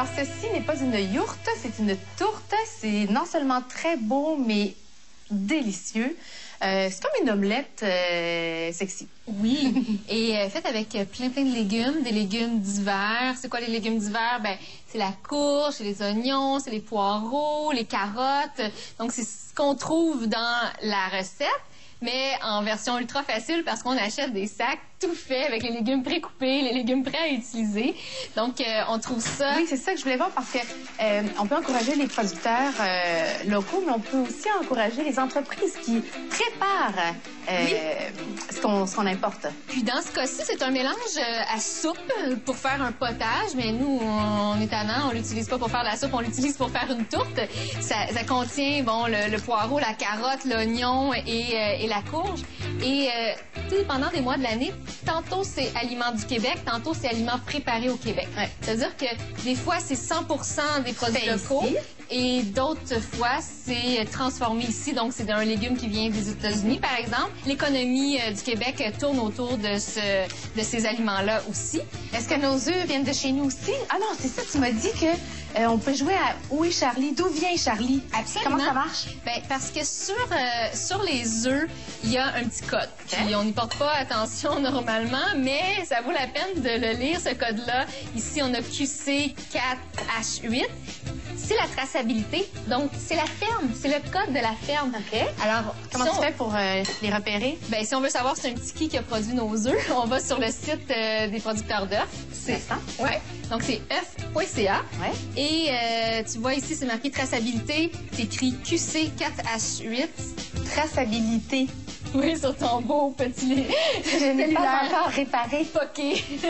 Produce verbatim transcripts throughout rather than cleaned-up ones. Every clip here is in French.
Alors, ceci n'est pas une yourte, c'est une tourte. C'est non seulement très beau, mais délicieux. Euh, c'est comme une omelette euh, sexy. Oui, et euh, faite avec plein, plein de légumes, des légumes d'hiver. C'est quoi les légumes d'hiver? Ben, c'est la courge, c'est les oignons, c'est les poireaux, les carottes. Donc, c'est ce qu'on trouve dans la recette, mais en version ultra facile parce qu'on achète des sacs tout faits avec les légumes précoupés, les légumes prêts à utiliser. Donc, euh, on trouve ça... Oui, c'est ça que je voulais voir parce que euh, on peut encourager les producteurs euh, locaux, mais on peut aussi encourager les entreprises qui préparent euh, oui. ce qu'on ce qu'on importe. Puis dans ce cas-ci, c'est un mélange à soupe pour faire un potage, mais nous, on est tannant, on l'utilise pas pour faire de la soupe, on l'utilise pour faire une tourte. Ça, ça contient, bon, le, le poireau, la carotte, l'oignon et, euh, et la courge. Et euh, tout dépendant des mois de l'année, tantôt c'est aliments du Québec, tantôt c'est aliments préparés au Québec. Ouais. C'est-à-dire que des fois, c'est cent pour cent des produits locaux et d'autres fois, c'est transformé ici. Donc, c'est d'un légume qui vient des États-Unis, par exemple. L'économie euh, du Québec tourne autour de, ce, de ces aliments-là aussi. Est-ce que nos œufs viennent de chez nous aussi? Ah non, c'est ça, tu m'as dit que euh, on peut jouer à Où est Charlie? D'où vient Charlie? Absolument. Comment ça marche? Bien, parce que sur, euh, sur les œufs, il y a un petit code. Okay. Puis on n'y porte pas attention normalement, mais ça vaut la peine de le lire, ce code-là. Ici, on a Q C quatre H huit. C'est la traçabilité. Donc, c'est la ferme. C'est le code de la ferme. OK. Alors, comment si tu on... fais pour euh, les repérer? Bien, si on veut savoir c'est un petit qui qui a produit nos œufs, on va sur le site euh, des producteurs d'œufs. C'est ça? Oui. Donc, c'est œuf point C A. Ouais. Et euh, tu vois ici, c'est marqué traçabilité. C'est écrit Q C quatre H huit. Traçabilité. Oui, sur ton beau petit... Je n'ai pas encore réparé. OK.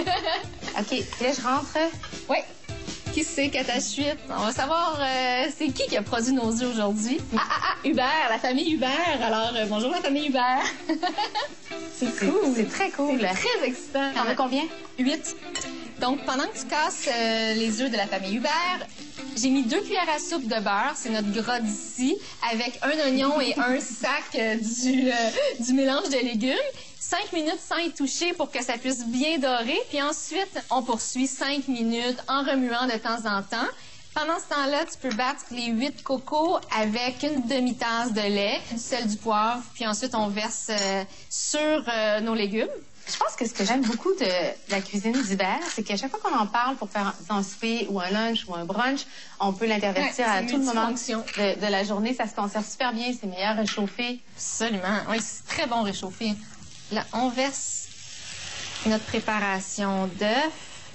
OK. Et là, je rentre. Oui. Qui c'est quatre H huit? On va savoir euh, c'est qui qui a produit nos œufs aujourd'hui. Ah, ah, ah, Hubert, la famille Hubert. Alors, euh, bonjour la famille Hubert. C'est cool. C'est très cool. C'est très excitant. T'en as combien? Huit. Donc, pendant que tu casses euh, les œufs de la famille Hubert, j'ai mis deux cuillères à soupe de beurre, c'est notre gras d'ici, avec un oignon et un sac euh, du, euh, du mélange de légumes. Cinq minutes sans y toucher pour que ça puisse bien dorer. Puis ensuite, on poursuit cinq minutes en remuant de temps en temps. Pendant ce temps-là, tu peux battre les huit cocos avec une demi-tasse de lait, du sel, du poivre, puis ensuite on verse euh, sur euh, nos légumes. Je pense que ce que j'aime beaucoup de la cuisine d'hiver, c'est qu'à chaque fois qu'on en parle pour faire un souper ou un lunch ou un brunch, on peut l'intervertir ouais, à tout le moment de, de la journée. Ça se conserve super bien, c'est meilleur réchauffé. Absolument. Oui, c'est très bon réchauffé. Là, on verse notre préparation d'œufs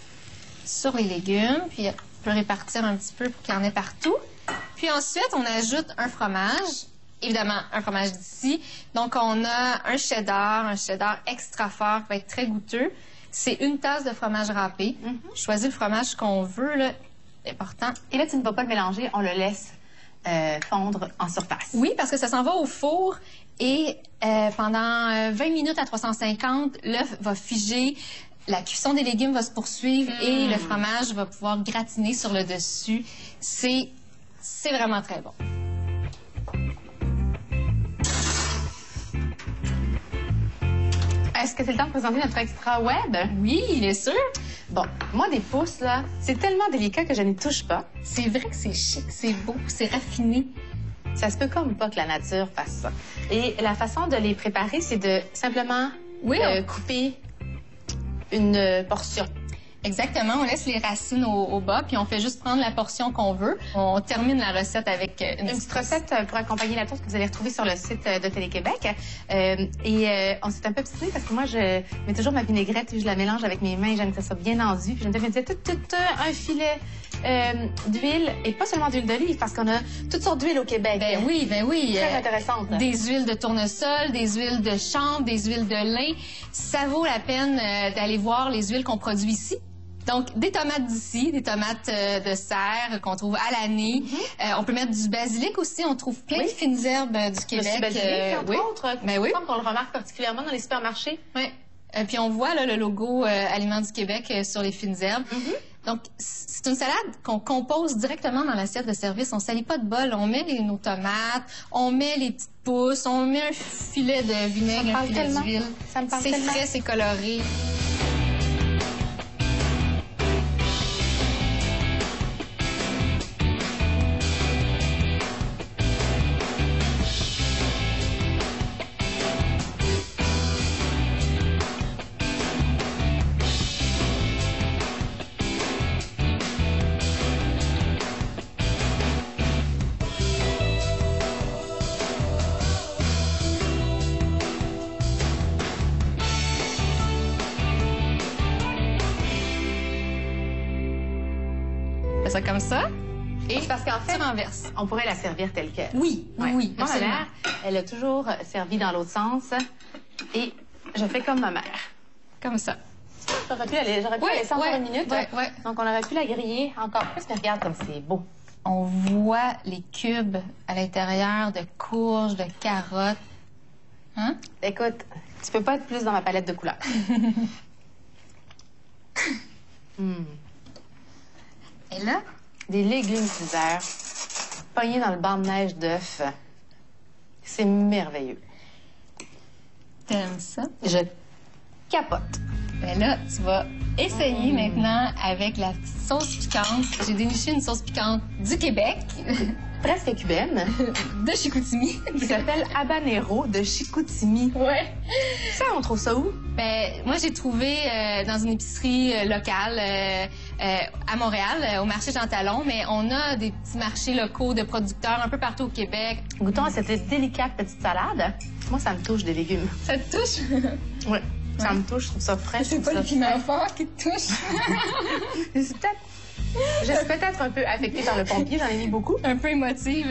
sur les légumes, puis on peut répartir un petit peu pour qu'il y en ait partout. Puis ensuite, on ajoute un fromage. Évidemment, un fromage d'ici. Donc, on a un cheddar, un cheddar extra fort qui va être très goûteux. C'est une tasse de fromage râpé. Mm-hmm. Choisis le fromage qu'on veut, là. C'est important. Et là, tu ne vas pas le mélanger, on le laisse euh, fondre en surface. Oui, parce que ça s'en va au four et euh, pendant vingt minutes à trois cent cinquante, l'œuf va figer. La cuisson des légumes va se poursuivre mm. et le fromage va pouvoir gratiner sur le dessus. C'est c'est vraiment très bon. Est-ce que c'est le temps de présenter notre extra web? Oui, bien sûr. Bon, moi, des pouces, là, c'est tellement délicat que je n'y touche pas. C'est vrai que c'est chic, c'est beau, c'est raffiné. Ça se peut comme pas que la nature fasse ça. Et la façon de les préparer, c'est de simplement oui, euh, on... couper une portion. Exactement, on laisse les racines au, au bas, puis on fait juste prendre la portion qu'on veut. On termine la recette avec une, une petite recette pour accompagner la tourte que vous allez retrouver sur le site de Télé-Québec. Euh, et euh, on s'est un peu obstiné parce que moi, je mets toujours ma vinaigrette et je la mélange avec mes mains. J'aime que ça soit bien enduit. Puis je me disais tout, tout, tout, un filet euh, d'huile, et pas seulement d'huile d'olive, parce qu'on a toutes sortes d'huiles au Québec. Ben oui, ben oui. Très euh, intéressante. Des huiles de tournesol, des huiles de chanvre, des huiles de lin. Ça vaut la peine euh, d'aller voir les huiles qu'on produit ici. Donc, des tomates d'ici, des tomates euh, de serre qu'on trouve à l'année. Mm-hmm. euh, on peut mettre du basilic aussi. On trouve plein oui. de fines herbes euh, du Québec. Du basilic, euh, entre oui. autres. Ben oui. On le remarque particulièrement dans les supermarchés. Oui. Euh, puis on voit là, le logo euh, Aliments du Québec euh, sur les fines herbes. Mm-hmm. Donc, c'est une salade qu'on compose directement dans l'assiette de service. On ne salit pas de bol. On met les, nos tomates, on met les petites pousses, on met un filet de vinaigre, un filet d'huile. Ça me parle C'est tellement. frais, c'est coloré. fais ça comme ça. Et parce qu'en fait, tu renverses. On pourrait la servir telle quelle. Oui, Ouais. oui, Moi, ma absolument. mère, elle a toujours servi dans l'autre sens. Et je fais comme ma mère. Comme ça. J'aurais pu la, j'aurais pu Ouais, la laisser encore ouais, une minute. ouais, ouais. Donc, on aurait pu la griller encore plus. Mais regarde comme c'est beau. On voit les cubes à l'intérieur de courges, de carottes. Hein? Écoute, tu peux pas être plus dans ma palette de couleurs. mm. Et là? Des légumes d'hiver, pognés dans le banc de neige d'œufs. C'est merveilleux. T'aimes ça? Je capote. Ben là, tu vas essayer mmh. maintenant avec la sauce piquante. J'ai déniché une sauce piquante du Québec. Presque cubaine. De Chicoutimi. Qui s'appelle habanero de Chicoutimi. Ouais. Ça, on trouve ça où? Ben, moi, j'ai trouvé euh, dans une épicerie euh, locale euh, euh, à Montréal, euh, au marché Jean Talon, mais on a des petits marchés locaux de producteurs un peu partout au Québec. Goûtons à cette délicate petite salade. Moi, ça me touche des légumes. Ça te touche? Oui. Ça me touche, je trouve ça frais. C'est pas le piment fort qui te touche. C'est peut-être... Je suis peut-être un peu affectée par le pompier, j'en ai mis beaucoup. Un peu émotive.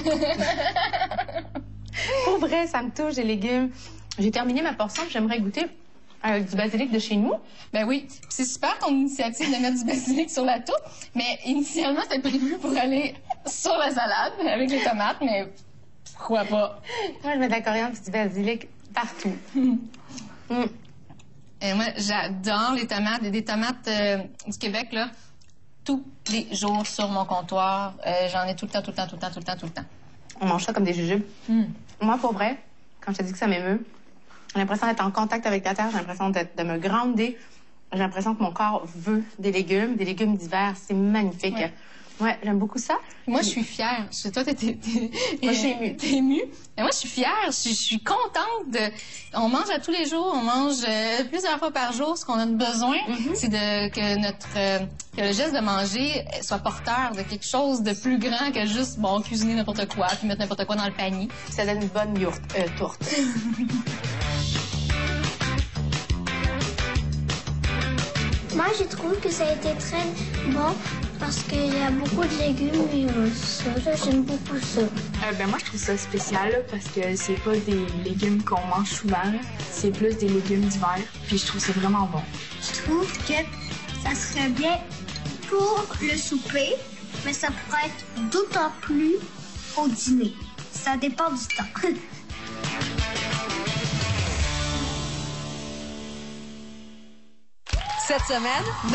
Pour vrai, ça me touche, des légumes. J'ai terminé ma portion, puis j'aimerais goûter avec du basilic de chez nous. Ben oui, c'est super ton initiative de mettre du basilic sur la tourte, mais initialement, c'était prévu pour aller sur la salade avec les tomates, mais pourquoi pas? Moi, je mets de la coriandre et du basilic partout. Mm. Mm. Et moi, j'adore les tomates. Il y a des tomates euh, du Québec, là, tous les jours sur mon comptoir. Euh, J'en ai tout le temps, tout le temps, tout le temps, tout le temps, tout le temps. On mange ça comme des jujubes. Mm. Moi, pour vrai, quand je te dis que ça m'émeut, j'ai l'impression d'être en contact avec la terre, j'ai l'impression de me grounder. J'ai l'impression que mon corps veut des légumes, des légumes d'hiver. C'est magnifique. Ouais, ouais, j'aime beaucoup ça. Moi, je suis fière. Je, toi, t'es... Moi, je suis émue. T'es émue. Et moi, je suis fière. Je, je suis contente de... On mange à tous les jours. On mange euh, plusieurs fois par jour. Ce qu'on a besoin, mm-hmm. c'est de que notre... Euh, que le geste de manger soit porteur de quelque chose de plus grand que juste, bon, cuisiner n'importe quoi puis mettre n'importe quoi dans le panier. Ça donne une bonne yourte, euh, tourte. Moi, je trouve que ça a été très bon parce qu'il y a beaucoup de légumes et euh, ça, j'aime beaucoup ça. Euh, ben moi, je trouve ça spécial là, parce que c'est pas des légumes qu'on mange souvent, c'est plus des légumes d'hiver, puis je trouve ça vraiment bon. Je trouve que ça serait bien pour le souper, mais ça pourrait être d'autant plus au dîner. Ça dépend du temps. Cette semaine,